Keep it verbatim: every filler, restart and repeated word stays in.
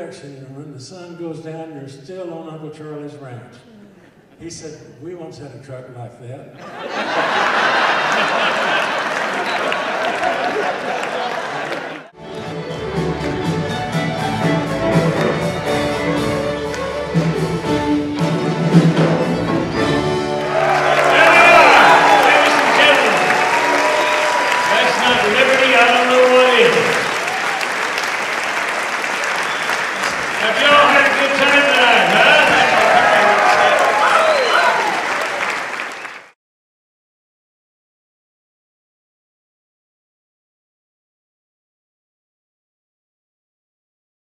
direction, and when the sun goes down, you're still on Uncle Charlie's ranch. He said, we once had a truck like that.